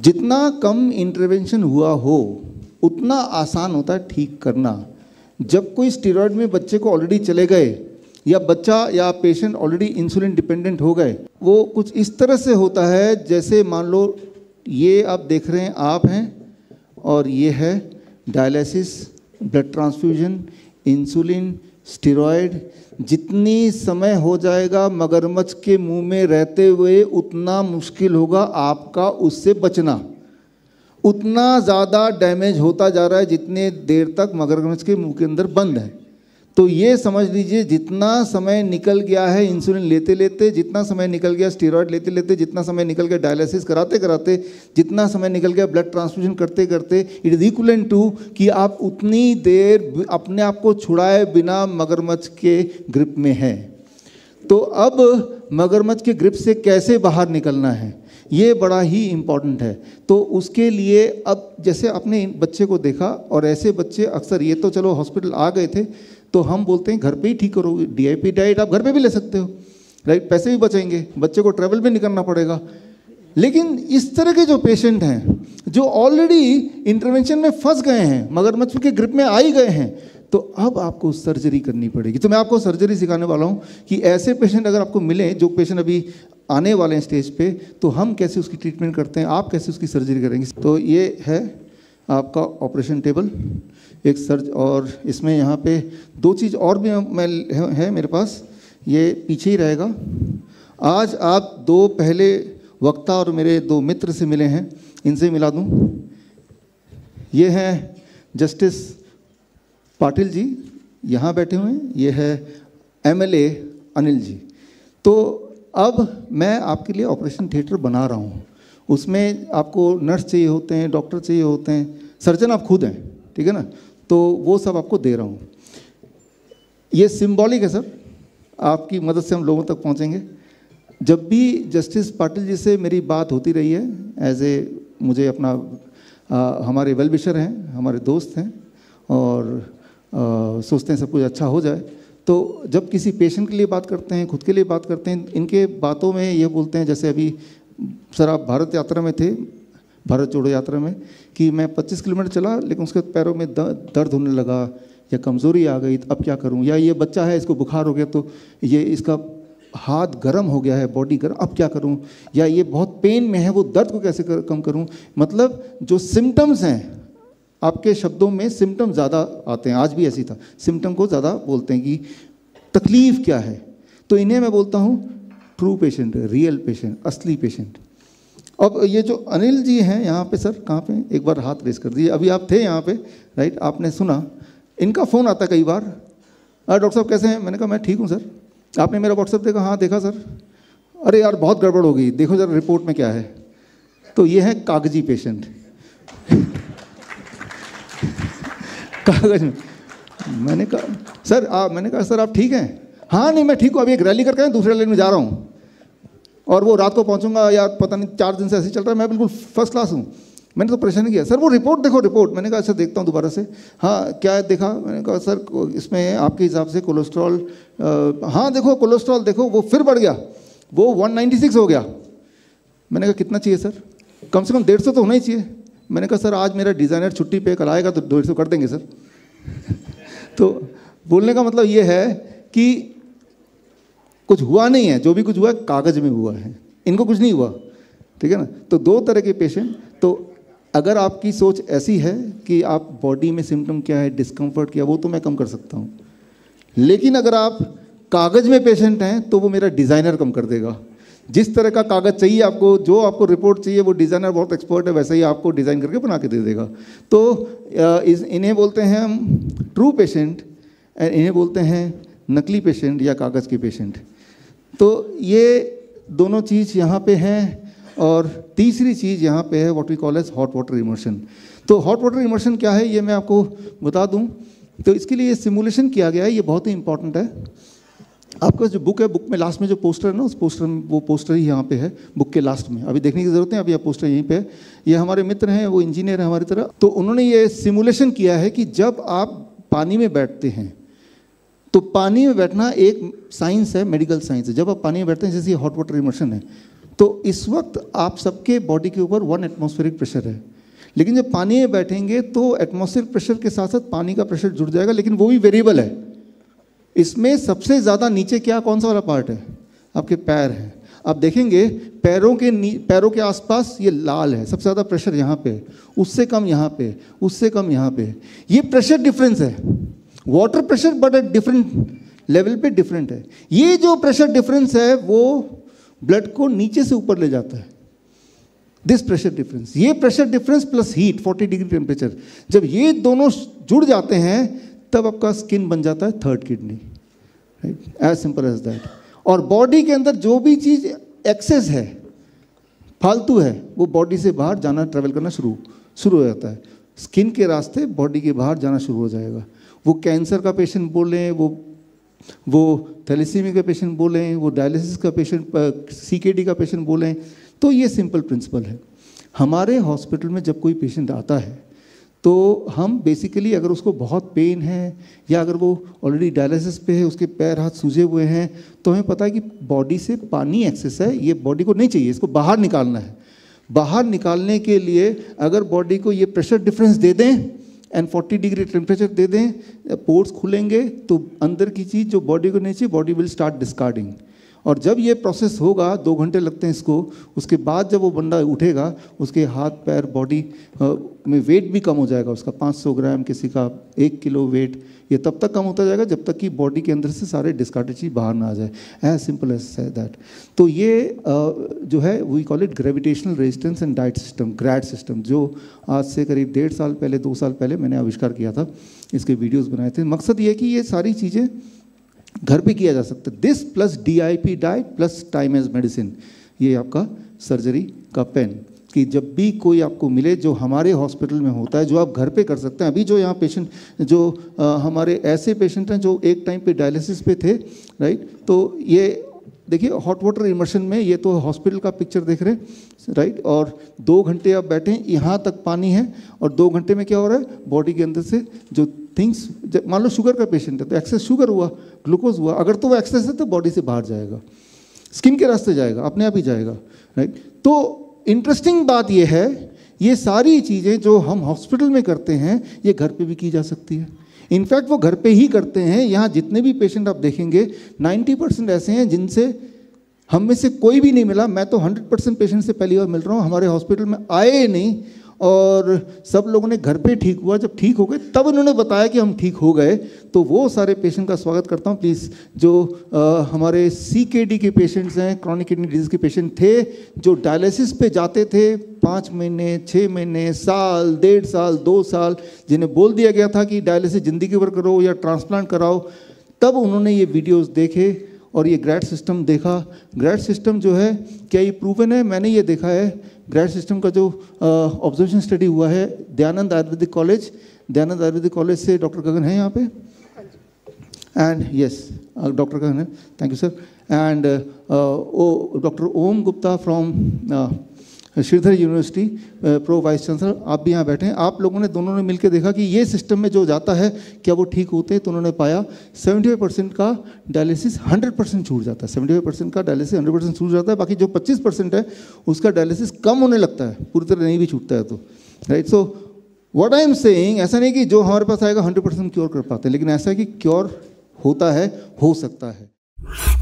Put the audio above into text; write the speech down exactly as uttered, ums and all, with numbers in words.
जितना कम इंटरवेंशन हुआ हो उतना आसान होता है ठीक करना। जब कोई स्टेरॉयड में बच्चे को ऑलरेडी चले गए या बच्चा या पेशेंट ऑलरेडी इंसुलिन डिपेंडेंट हो गए, वो कुछ इस तरह से होता है जैसे मान लो ये आप देख रहे हैं आप हैं और ये है dialysis, blood transfusion, insulin, steroid. जितनी समय हो जाएगा मगरमच्छ के मुंह में रहते हुए उतना मुश्किल होगा आपका उससे बचना, उतना ज़्यादा डैमेज होता जा रहा है जितने देर तक मगरमच्छ के मुंह के अंदर बंद है। तो ये समझ लीजिए जितना समय निकल गया है इंसुलिन लेते लेते, जितना समय निकल गया स्टेरॉयड लेते लेते, जितना समय निकल गया डायलिसिस कराते कराते, जितना समय निकल गया ब्लड ट्रांसफ्यूजन करते करते, इट इज इक्वलेंट टू कि आप उतनी देर अपने आप को छुड़ाए बिना मगरमच्छ के ग्रिप में हैं। तो अब मगरमच्छ के ग्रिप से कैसे बाहर निकलना है ये बड़ा ही इम्पॉर्टेंट है। तो उसके लिए अब जैसे आपने इन बच्चे को देखा, और ऐसे बच्चे अक्सर, ये तो चलो हॉस्पिटल आ गए थे तो हम बोलते हैं घर पे ही ठीक करो, डीआईपी डाइट आप घर पे भी ले सकते हो, राइट, पैसे भी बचेंगे, बच्चे को ट्रैवल भी नहीं करना पड़ेगा। लेकिन इस तरह के जो पेशेंट हैं जो ऑलरेडी इंटरवेंशन में फंस गए हैं, मगरमच्छ के ग्रिप में आ ही गए हैं, तो अब आपको सर्जरी करनी पड़ेगी। तो मैं आपको सर्जरी सिखाने वाला हूँ कि ऐसे पेशेंट अगर आपको मिले, जो पेशेंट अभी आने वाले हैं स्टेज पे, तो हम कैसे उसकी ट्रीटमेंट करते हैं, आप कैसे उसकी सर्जरी करेंगे। तो ये है आपका ऑपरेशन टेबल, एक सर्ज, और इसमें यहाँ पे दो चीज़ और भी मैं है मेरे पास, ये पीछे ही रहेगा। आज आप दो पहले वक्ता और मेरे दो मित्र से मिले हैं, इनसे मिला दूँ। ये हैं जस्टिस पाटिल जी, यहाँ बैठे हुए हैं, ये है एमएलए अनिल जी। तो अब मैं आपके लिए ऑपरेशन थिएटर बना रहा हूँ, उसमें आपको नर्स चाहिए होते हैं, डॉक्टर चाहिए होते हैं, सर्जन आप खुद हैं, ठीक है ना, तो वो सब आपको दे रहा हूँ। ये सिंबॉलिक है सर, आपकी मदद से हम लोगों तक पहुँचेंगे। जब भी जस्टिस पाटिल जी से मेरी बात होती रही है, एज ए मुझे अपना आ, हमारे वेल विशर हैं, हमारे दोस्त हैं, और आ, सोचते हैं सब कुछ अच्छा हो जाए, तो जब किसी पेशेंट के लिए बात करते हैं, खुद के लिए बात करते हैं, इनके बातों में ये बोलते हैं, जैसे अभी सर आप भारत यात्रा में थे, भारत जोड़ो यात्रा में, कि मैं पच्चीस किलोमीटर चला लेकिन उसके पैरों में दर्द होने लगा या कमज़ोरी आ गई, अब क्या करूं, या ये बच्चा है इसको बुखार हो गया तो ये इसका हाथ गर्म हो गया है, बॉडी गर्म, अब क्या करूं, या ये बहुत पेन में है, वो दर्द को कैसे कर, कम करूं। मतलब जो सिम्टम्स हैं, आपके शब्दों में सिम्टम ज़्यादा आते हैं, आज भी ऐसी था, सिम्टम को ज़्यादा बोलते हैं कि तकलीफ़ क्या है। तो इन्हें मैं बोलता हूँ ट्रू पेशेंट, रियल पेशेंट, असली पेशेंट। अब ये जो अनिल जी हैं यहाँ पे, सर कहाँ पे, एक बार हाथ रेस कर दीजिए, अभी आप थे यहाँ पे, राइट, आपने सुना, इनका फ़ोन आता कई बार, डॉक्टर साहब कैसे हैं, मैंने कहा मैं ठीक हूँ सर, आपने मेरा व्हाट्सएप देखा, हाँ देखा सर, अरे यार बहुत गड़बड़ हो गई, देखो जरा रिपोर्ट में क्या है। तो ये है कागजी पेशेंट कागज में। मैंने कहा सर आप, मैंने कहा सर आप ठीक हैं, हाँ नहीं मैं ठीक हूँ, अभी एक रैली करके दूसरे रैली में जा रहा हूँ और वो रात को पहुँचूंगा, या पता नहीं चार दिन से ऐसे चल रहा है, मैं बिल्कुल फर्स्ट क्लास हूँ। मैंने तो परेशान नहीं किया, सर वो रिपोर्ट देखो रिपोर्ट। मैंने कहा अच्छा देखता हूँ दोबारा से, हाँ क्या देखा, मैंने कहा सर इसमें आपके हिसाब से कोलेस्ट्रॉल, हाँ देखो कोलेस्ट्रॉल देखो वो फिर बढ़ गया, वो एक सौ छियानवे हो गया। मैंने कहा कितना चाहिए सर, कम से कम डेढ़ सौ तो होना ही चाहिए। मैंने कहा सर आज मेरा डिज़ाइनर छुट्टी पे, कल आएगा तो डेढ़ सौ कर देंगे सर तो बोलने का मतलब ये है कि कुछ हुआ नहीं है, जो भी कुछ हुआ है कागज़ में हुआ है, इनको कुछ नहीं हुआ, ठीक है ना। तो दो तरह के पेशेंट, तो अगर आपकी सोच ऐसी है कि आप बॉडी में सिम्टम क्या है, डिस्कम्फर्ट क्या, वो तो मैं कम कर सकता हूँ, लेकिन अगर आप कागज़ में पेशेंट हैं तो वो मेरा डिज़ाइनर कम कर देगा। जिस तरह का कागज़ चाहिए आपको, जो आपको रिपोर्ट चाहिए, वो डिज़ाइनर बहुत एक्सपर्ट है, वैसे ही आपको डिज़ाइन करके बना के दे देगा। तो इस इन्हें बोलते हैं हम ट्रू पेशेंट, इन्हें बोलते हैं नकली पेशेंट या कागज़ के पेशेंट। तो ये दोनों चीज़ यहाँ पे हैं। और तीसरी चीज़ यहाँ पे है what we call as hot water immersion. तो हॉट वाटर इमर्शन क्या है ये मैं आपको बता दूँ। तो इसके लिए सिमुलेशन किया गया है, ये बहुत ही इंपॉर्टेंट है। आपका जो बुक है, बुक में लास्ट में जो पोस्टर है ना, उस पोस्टर में, वो पोस्टर ही यहाँ पे है बुक के लास्ट में, अभी देखने की ज़रूरत है, अभी आप पोस्टर यहीं पे है। ये हमारे मित्र हैं, वो इंजीनियर हैं हमारी तरह, तो उन्होंने ये सिमुलेशन किया है कि जब आप पानी में बैठते हैं, तो पानी में बैठना एक साइंस है, मेडिकल साइंस है। जब आप पानी में बैठते हैं, जैसे ये हॉट वाटर इमर्शन है, तो इस वक्त आप सबके बॉडी के ऊपर वन एटमॉस्फेरिक प्रेशर है, लेकिन जब पानी में बैठेंगे तो एटमॉस्फेरिक प्रेशर के साथ साथ पानी का प्रेशर जुड़ जाएगा, लेकिन वो भी वेरिएबल है। इसमें सबसे ज़्यादा नीचे क्या कौन सा वाला पार्ट है? आपके पैर हैं। आप देखेंगे पैरों के पैरों के आसपास ये लाल है, सबसे ज़्यादा प्रेशर यहाँ पे, उससे कम यहाँ पे, उससे कम यहाँ पे। ये प्रेशर डिफरेंस है, water pressure but at different level पे डिफरेंट है। ये जो प्रेशर डिफरेंस है वो ब्लड को नीचे से ऊपर ले जाता है, दिस प्रेशर डिफरेंस। ये प्रेशर डिफरेंस प्लस हीट चालीस डिग्री टेम्परेचर, जब ये दोनों जुड़ जाते हैं तब आपका स्किन बन जाता है third kidney, right, as simple as that. और बॉडी के अंदर जो भी चीज़ एक्सेस है, फालतू है, वो बॉडी से बाहर जाना, ट्रैवल करना शुरू शुरू हो जाता है। स्किन के रास्ते बॉडी के बाहर जाना शुरू हो जाएगा। वो कैंसर का पेशेंट बोलें, वो वो थैलेसीमिया का पेशेंट बोलें, वो डायलिसिस का पेशेंट, सीकेडी का पेशेंट बोलें, तो ये सिंपल प्रिंसिपल है। हमारे हॉस्पिटल में जब कोई पेशेंट आता है तो हम बेसिकली अगर उसको बहुत पेन है या अगर वो ऑलरेडी डायलिसिस पे है, उसके पैर हाथ सूजे हुए हैं, तो हमें पता है कि बॉडी से पानी एक्सेस है, ये बॉडी को नहीं चाहिए, इसको बाहर निकालना है। बाहर निकालने के लिए अगर बॉडी को ये प्रेशर डिफरेंस दे दें एंड चालीस डिग्री टेम्परेचर दे दें, पोर्ट्स खुलेंगे तो अंदर की चीज़ जो बॉडी को नहीं चाहिए, बॉडी विल स्टार्ट डिस्कार्डिंग। और जब ये प्रोसेस होगा, दो घंटे लगते हैं इसको, उसके बाद जब वो बंदा उठेगा, उसके हाथ पैर बॉडी में वेट भी कम हो जाएगा उसका, पाँच सौ ग्राम, किसी का एक किलो वेट, ये तब तक कम होता जाएगा जब तक कि बॉडी के अंदर से सारे डिस्कार्डेड चीज़ बाहर ना आ जाए, एज सिंपल एज दैट। तो ये जो है we call it gravitational resistance and diet system, grad system, जो आज से करीब डेढ़ साल पहले, दो साल पहले मैंने आविष्कार किया था, इसके वीडियोज़ बनाए थे। मकसद ये है कि ये सारी चीज़ें घर पे किया जा सकता है। This plus D I P diet plus time as medicine, ये आपका सर्जरी का पेन, कि जब भी कोई आपको मिले जो हमारे हॉस्पिटल में होता है, जो आप घर पे कर सकते हैं। अभी जो यहाँ पेशेंट, जो आ, हमारे ऐसे पेशेंट हैं जो एक टाइम पे डायलिसिस पे थे, राइट, तो ये देखिए हॉट वाटर इमर्शन में, ये तो हॉस्पिटल का पिक्चर देख रहे हैं, राइट, और दो घंटे आप बैठे, यहाँ तक पानी है और दो घंटे में क्या हो रहा है, बॉडी के अंदर से जो थिंग्स, मान लो शुगर का पेशेंट है तो एक्सेस शुगर हुआ, ग्लूकोज हुआ, अगर तो वो एक्सेस है तो बॉडी से बाहर जाएगा, स्किन के रास्ते जाएगा, अपने आप ही जाएगा, राइट। तो इंटरेस्टिंग बात ये है, ये सारी चीज़ें जो हम हॉस्पिटल में करते हैं ये घर पे भी की जा सकती है। इनफैक्ट वो घर पे ही करते हैं। यहाँ जितने भी पेशेंट आप देखेंगे नब्बे परसेंट ऐसे हैं जिनसे हम में से कोई भी नहीं मिला। मैं तो सौ परसेंट पेशेंट से पहली बार मिल रहा हूँ, हमारे हॉस्पिटल में आए नहीं और सब लोगों ने घर पे ठीक हुआ। जब ठीक हो गए तब उन्होंने बताया कि हम ठीक हो गए। तो वो सारे पेशेंट का स्वागत करता हूँ। प्लीज़ जो आ, हमारे सीकेडी के पेशेंट्स हैं, क्रॉनिक किडनी डिजीज़ के पेशेंट थे, जो डायलिसिस पे जाते थे पाँच महीने, छः महीने, साल, डेढ़ साल, दो साल, जिन्हें बोल दिया गया था कि डायलिसिस ज़िंदगी भर करो या ट्रांसप्लांट कराओ, तब उन्होंने ये वीडियोज़ देखे और ये ग्रैड सिस्टम देखा। ग्रैड सिस्टम जो है, क्या ये प्रूवन है? मैंने ये देखा है। ग्रैड सिस्टम का जो ऑब्जर्वेशन स्टडी हुआ है दयानंद आयुर्वेदिक कॉलेज, दयानंद आयुर्वेदिक कॉलेज से डॉक्टर गगन है यहाँ पे, एंड यस डॉक्टर गगन है, thank you sir, and oh doctor Om Gupta from Shridhar university, pro vice chancellor, आप भी यहाँ बैठे हैं। आप लोगों ने दोनों ने मिलकर देखा कि ये सिस्टम में जो जाता है क्या वो ठीक होते हैं। तो उन्होंने पाया पचहत्तर परसेंट का डायलिसिस सौ परसेंट छूट जाता है, पचहत्तर परसेंट का डायलिसिस सौ परसेंट छूट जाता है। बाकी जो पच्चीस परसेंट है उसका डायलिसिस कम होने लगता है, पूरी तरह नहीं भी छूटता है तो, right. So what I am saying, ऐसा नहीं कि जो हमारे पास आएगा हंड्रेड परसेंट क्योर कर पाते हैं, लेकिन ऐसा है कि क्योर होता है, हो सकता है।